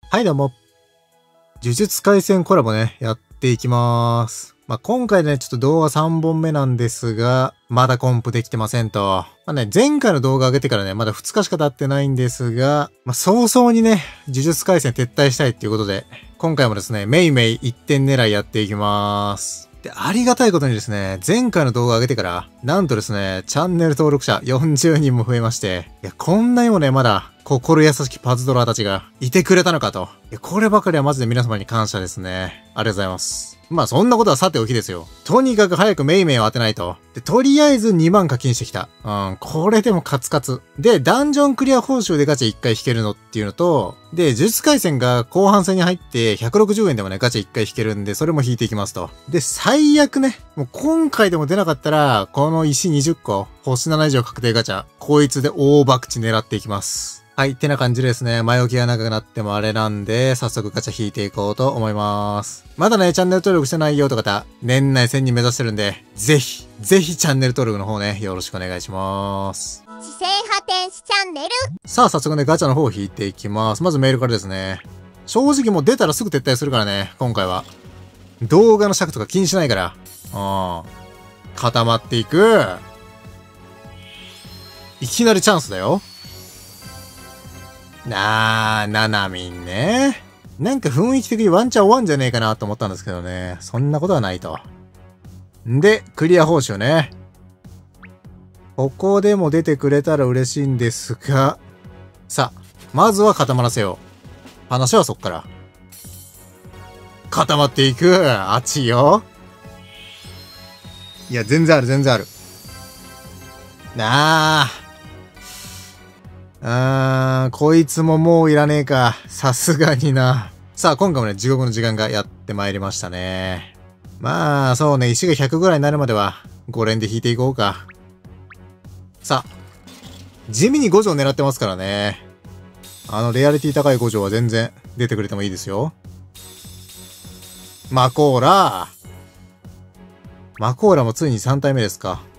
はいどうも。呪術廻戦コラボね、やっていきまーす。今回ね、ちょっと動画3本目なんですが、まだコンプできてませんと。前回の動画上げてからね、まだ2日しか経ってないんですが、早々にね、呪術廻戦撤退したいっていうことで、今回もですね、めいめい1点狙いやっていきまーす。で、ありがたいことにですね、前回の動画上げてから、なんとですね、チャンネル登録者40人も増えまして、いや、こんなにもね、まだ、心優しきパズドラーたちがいてくれたのかと。いや、こればかりはマジで皆様に感謝ですね。ありがとうございます。そんなことはさておきですよ。とにかく早くメイメイを当てないと。で、とりあえず2万課金してきた。これでもカツカツ。で、ダンジョンクリア報酬でガチャ1回引けるのっていうのと、で、呪術廻戦が後半戦に入って160円でもね、ガチャ1回引けるんで、それも引いていきますと。で、最悪ね、もう今回でも出なかったら、この石20個、星7以上確定ガチャ、こいつで大博打狙っていきます。はい、ってな感じでですね、前置きが長くなってもあれなんで、早速ガチャ引いていこうと思います。まだね、チャンネル登録してないよと方、年内1000人目指してるんで、ぜひチャンネル登録の方ね、よろしくお願いします。 知性派天使チャンネル。 さあ、早速ね、ガチャの方を引いていきます。まずメールからですね。正直もう出たらすぐ撤退するからね、今回は。動画の尺とか気にしないから。固まっていく。いきなりチャンスだよ。ななみんね。なんか雰囲気的にワンチャン終わんじゃねえかなと思ったんですけどね。そんなことはないと。んで、クリア報酬ね。ここでも出てくれたら嬉しいんですが。さあ、まずは固まらせよう。話はそっから。固まっていく。あっちよ。いや、全然ある、全然ある。こいつももういらねえか。さすがにな。さあ、今回もね、地獄の時間がやってまいりましたね。そうね、石が100ぐらいになるまでは、5連で引いていこうか。さあ、地味に5条狙ってますからね。レアリティ高い5条は全然出てくれてもいいですよ。マコーラもついに3体目ですか。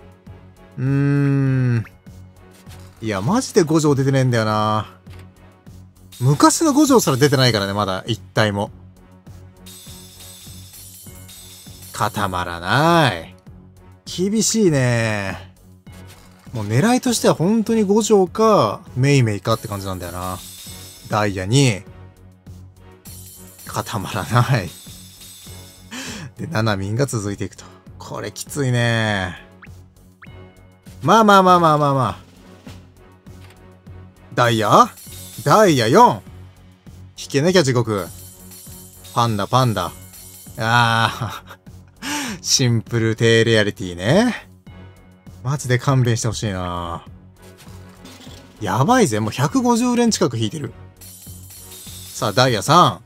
いや、マジで5条出てねえんだよな。昔の5条すら出てないからね、まだ1体も。固まらない。厳しいね。もう狙いとしては本当に5条か、メイメイかって感じなんだよな。ダイヤに、固まらない。で、ナナミンが続いていくと。これきついね。まあ。ダイヤ 4! 引けなきゃ地獄。パンダ。シンプル低レアリティね。マジで勘弁してほしいな。やばいぜ、もう150連近く引いてる。さあ、ダイヤ3。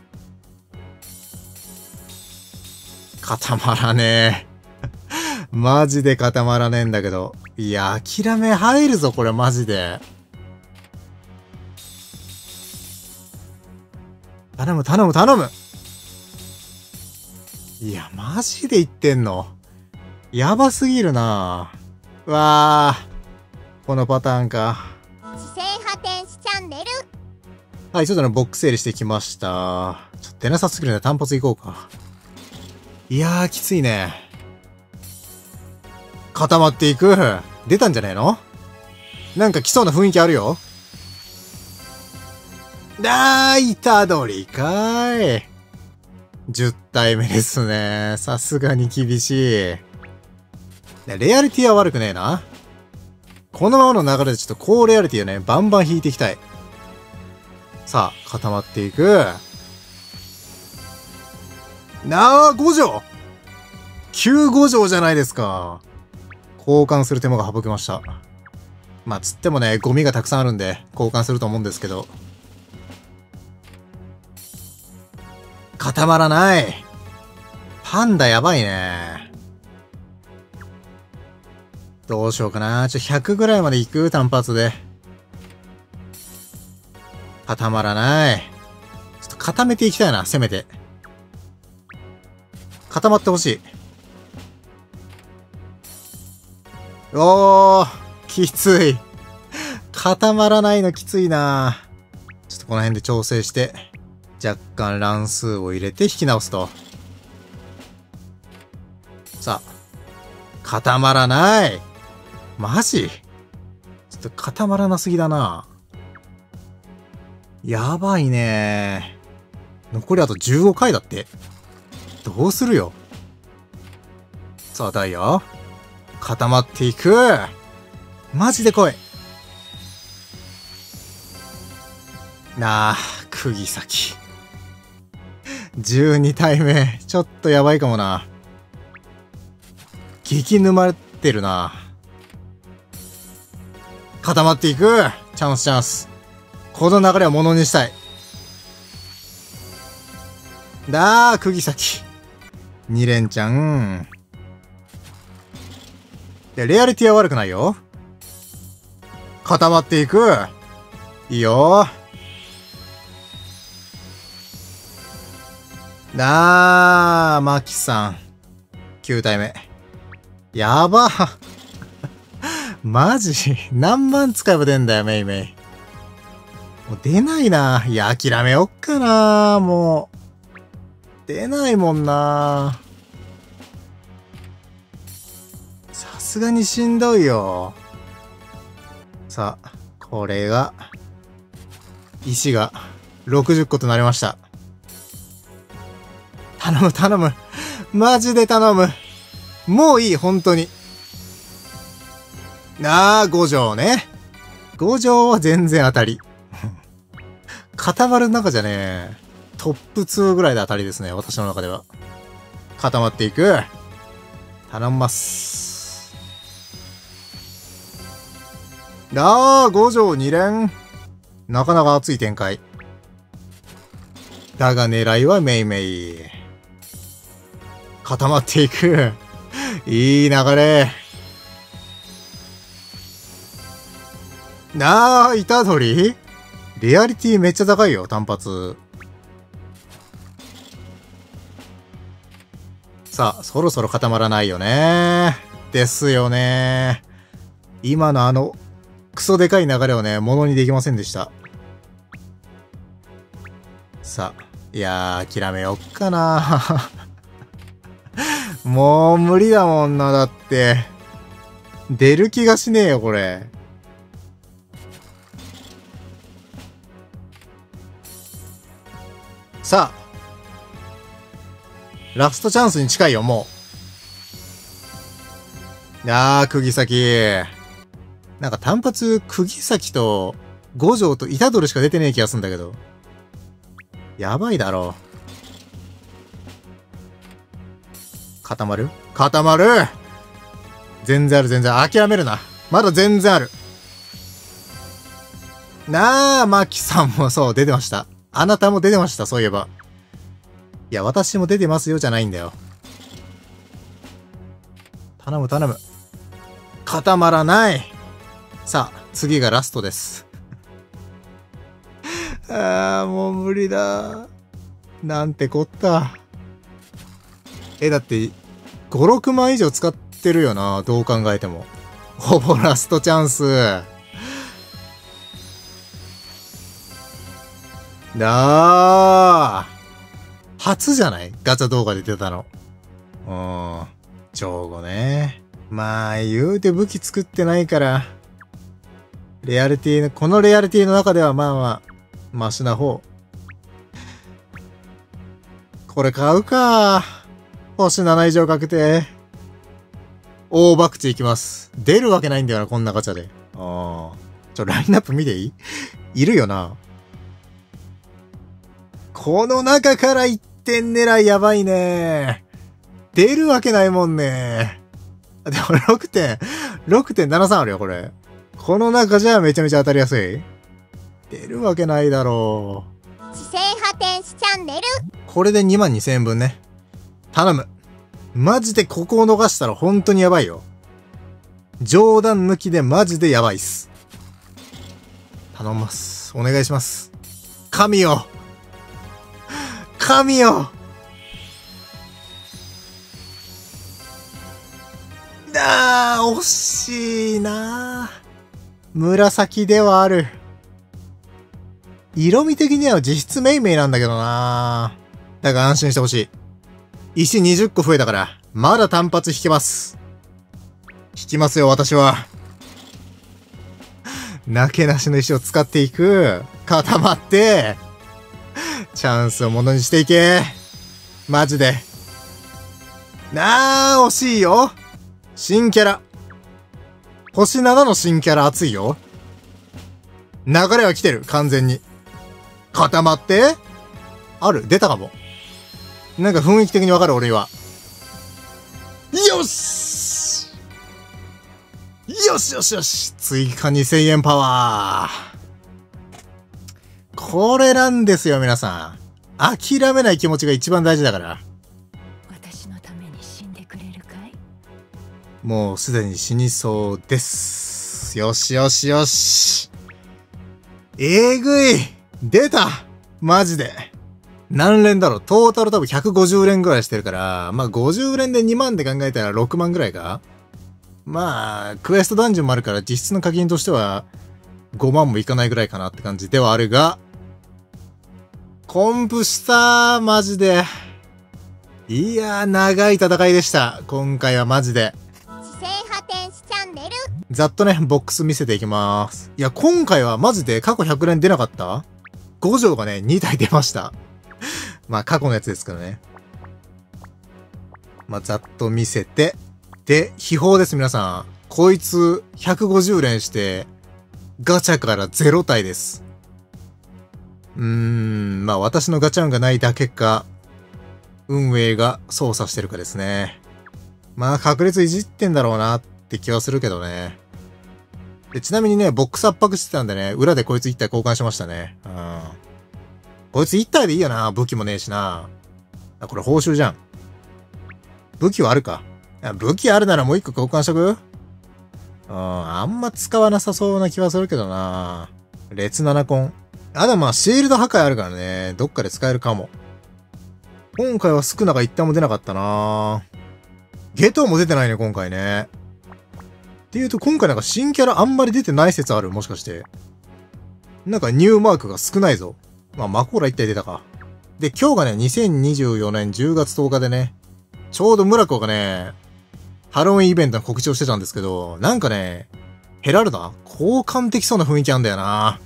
固まらねえ。マジで固まらねえんだけど。いや、諦め入るぞ、これマジで。頼む。いや、マジで言ってんの。やばすぎるな。うわー。このパターンか。 知性派天使チャンネル。 はい、ちょっとね、ボックス整理してきました。ちょっと出なさすぎるね。単発いこうか。いやー、きついね。固まっていく。出たんじゃねえの？なんか来そうな雰囲気あるよ。虎杖かーい。10体目ですね。さすがに厳しい。レアリティは悪くねえな。このままの流れでちょっと高レアリティをね、バンバン引いていきたい。さあ、固まっていく。5条 !9 5条じゃないですか。交換する手間が省けました。つってもね、ゴミがたくさんあるんで、交換すると思うんですけど。固まらない。パンダやばいね。どうしようかな。100ぐらいまで行く？単発で。固まらない。ちょっと固めていきたいな、せめて。固まってほしい。おー、きつい。固まらないのきついな。ちょっとこの辺で調整して。 若干乱数を入れて引き直すと。さあ、固まらない。マジ？ちょっと固まらなすぎだな。やばいね。残りあと15回だって。どうするよ。さあ、ダイヤ。固まっていく。マジで来い。なあ、釘先。12体目。ちょっとやばいかもな。激沼ってるな。固まっていく。チャンスチャンス。この流れをものにしたい。だー、釘先。2連チャン。で、レアリティは悪くないよ。固まっていく。いいよ。マキさん。9体目。やば。マジ何万使えば出んだよ、メイメイ。もう出ないな。いや、諦めよっかな。もう。出ないもんな。さすがにしんどいよ。さあ、これが、石が60個となりました。頼む頼む。マジで頼む。もういい、本当に。5条ね。5条は全然当たり。固まる中じゃね、トップ2ぐらいで当たりですね、私の中では。固まっていく。頼みます。5条2連。なかなか熱い展開。だが狙いはメイメイ。固まっていく。いい流れ。虎杖？リアリティめっちゃ高いよ、単発。さあ、そろそろ固まらないよね。ですよね。今のクソでかい流れをね、ものにできませんでした。さあ、いやー、諦めよっかな。もう無理だもんな、だって。出る気がしねえよ、これ。さあ。ラストチャンスに近いよ、もう。釘先。なんか単発、釘先と、五条と虎杖しか出てねえ気がすんだけど。やばいだろ。固まる？固まる！全然ある、全然。諦めるな。まだ全然ある。マキさんもそう、出てました。あなたも出てました、そういえば。いや、私も出てますよ、じゃないんだよ。頼む、頼む。固まらない。さあ、次がラストです。もう無理だ。なんてこった。だって、5、6万以上使ってるよな、どう考えても。ほぼラストチャンス。初じゃない？ガチャ動画で出たの。正午ね。まあ、言うて武器作ってないから。レアリティの、このレアリティの中ではまあまあ、マシな方。これ買うか。星7以上確定。大博打いきます。出るわけないんだよな、こんなガチャで。ラインナップ見ていい？いるよな。この中から1点狙いやばいね。出るわけないもんね。でも6.73 あるよ、これ。この中じゃめちゃめちゃ当たりやすい。出るわけないだろう。知性派天使チャンネル。 これで22,000円分ね。頼む。マジでここを逃したら本当にやばいよ。冗談抜きでマジでやばいっす。頼みます。お願いします。神よ。神よ。惜しいな。紫ではある。 色味的には実質メイメイなんだけどな。だから安心してほしい。石20個増えたから、まだ単発引けます。引きますよ、私は。なけなしの石を使っていく。固まって、チャンスをものにしていけ。マジで。惜しいよ。新キャラ。星7の新キャラ熱いよ。流れは来てる、完全に。固まって。出たかも。なんか雰囲気的にわかる、俺は。よしよしよしよし、追加2000円パワー。これなんですよ、皆さん。諦めない気持ちが一番大事だから。 私のために死んでくれるかい？ もうすでに死にそうです。よしよしよし。えぐい。出た。マジで。何連だろう。トータル多分150連ぐらいしてるから、まあ50連で2万で考えたら6万ぐらいか。まあ、クエストダンジョンもあるから実質の課金としては5万もいかないぐらいかなって感じではあるが、コンプしたー、マジで。いやー、長い戦いでした。今回はマジで。 知性派天使チャンネル。 ざっとね、ボックス見せていきます。いや、今回はマジで過去100連出なかった ?5 条がね、2体出ました。まあ、過去のやつですからね。まあ、ざっと見せて。で、秘宝です、皆さん。こいつ、150連して、ガチャから0体です。まあ、私のガチャ運がないだけか、運営が操作してるかですね。まあ、確率いじってんだろうなって気はするけどね。で、ちなみにね、ボックス圧迫してたんでね、裏でこいつ1体交換しましたね。こいつ1体でいいよな。武器もねえしな。これ報酬じゃん。武器はあるか。武器あるならもう1個交換しとく？あんま使わなさそうな気はするけどな。列7コン。でもまあ、シールド破壊あるからね。どっかで使えるかも。今回はスクナが一旦も出なかったな。ゲトウも出てないね、今回ね。っていうと、今回なんか新キャラあんまり出てない説ある？もしかして。なんかニューマークが少ないぞ。まあ、マコーラ1体出たか。で、今日がね、2024年10月10日でね、ちょうどムラコがね、ハロウィンイベントの告知をしてたんですけど、なんかね、ヘラルダ交換できそうな雰囲気あんだよな。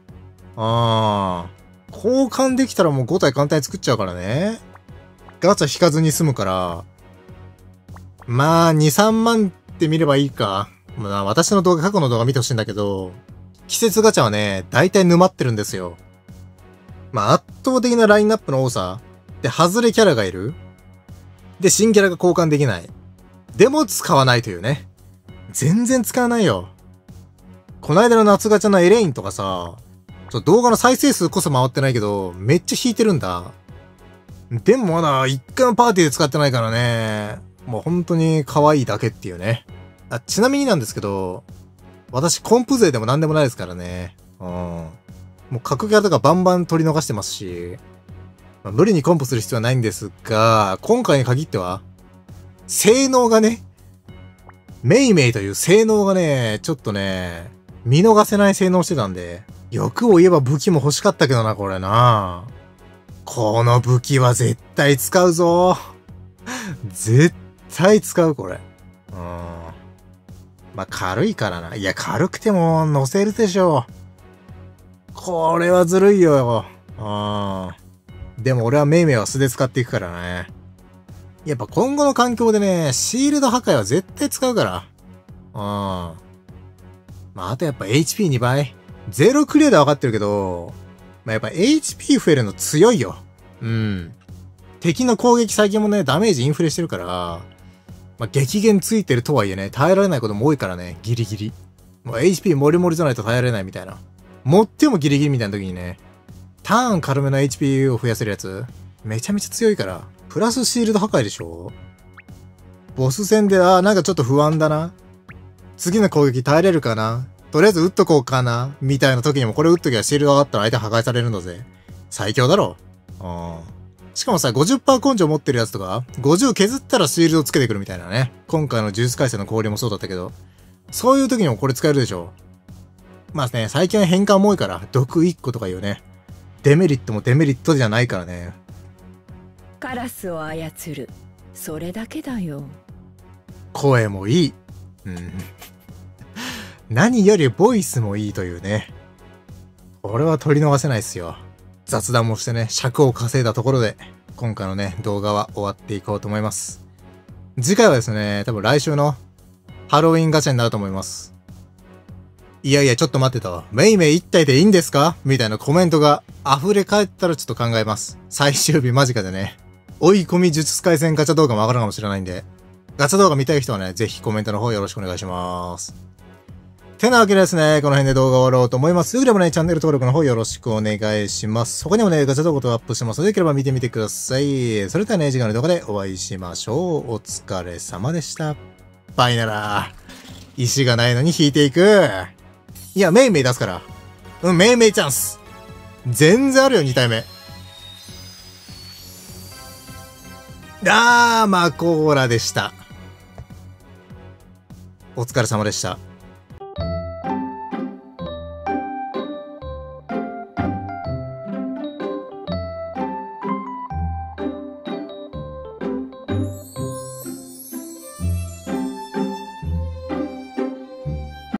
交換できたらもう5体簡単に作っちゃうからね。ガチャ引かずに済むから、まあ、2、3万って見ればいいか。まあ、私の動画、過去の動画見てほしいんだけど、季節ガチャはね、大体沼ってるんですよ。まあ、圧倒的なラインナップの多さ。で、外れキャラがいる。で、新キャラが交換できない。でも使わないというね。全然使わないよ。こないだの夏ガチャのエレインとかさ、動画の再生数こそ回ってないけど、めっちゃ引いてるんだ。でもまだ一回もパーティーで使ってないからね。もう本当に可愛いだけっていうね。ちなみになんですけど、私コンプ勢でも何でもないですからね。もう格キャラとかバンバン取り逃してますし、無理にコンプする必要はないんですが、今回に限っては、性能がね、メイメイという性能がね、ちょっとね、見逃せない性能してたんで、欲を言えば武器も欲しかったけどな、これな。この武器は絶対使うぞ。絶対使う、これ。まあ、軽いからな。いや、軽くても乗せるでしょ。これはずるいよ。でも俺はメイメイは素で使っていくからね。やっぱ今後の環境でね、シールド破壊は絶対使うから。まあ、あとやっぱ HP2 倍。ゼロクリアで分かってるけど、まあ、やっぱ HP 増えるの強いよ。敵の攻撃最近もね、ダメージインフレしてるから、まあ、激減ついてるとはいえね、耐えられないことも多いからね、ギリギリ。もう HP モリモリじゃないと耐えられないみたいな。持ってもギリギリみたいな時にね、ターン軽めの HP を増やせるやつ、めちゃめちゃ強いから。プラスシールド破壊でしょ？ボス戦で、なんかちょっと不安だな。次の攻撃耐えれるかな？とりあえず撃っとこうかなみたいな時にもこれ撃っときゃシールド上がったら相手破壊されるんだぜ。最強だろ。しかもさ、50% 根性持ってるやつとか、50削ったらシールドつけてくるみたいなね。今回の呪術廻戦の氷もそうだったけど、そういう時にもこれ使えるでしょ。まあね、最近は変換も多いから、毒1個とかいうね。 デメリットもデメリットじゃないからね。 カラスを操る、それだけだよ。 声もいい。何よりボイスもいいというね。これは取り逃せないっすよ。雑談もしてね、尺を稼いだところで、今回のね、動画は終わっていこうと思います。次回はですね、多分来週のハロウィンガチャになると思います。いやいや、ちょっと待ってた。メイメイ一体でいいんですかみたいなコメントが溢れ返ったらちょっと考えます。最終日間近でね。追い込み術廻戦ガチャ動画も上がるかもしれないんで、ガチャ動画見たい人はね、ぜひコメントの方よろしくお願いします。てなわけでですね、この辺で動画終わろうと思います。よければね、チャンネル登録の方よろしくお願いします。他にもね、ガチャ動画とアップしてますので、よければ見てみてください。それではね、次回の動画でお会いしましょう。お疲れ様でした。バイなら。石がないのに引いていく。いや、メイメイ出すから。メイメイチャンス。全然あるよ、2体目。マコーラでした。お疲れ様でした。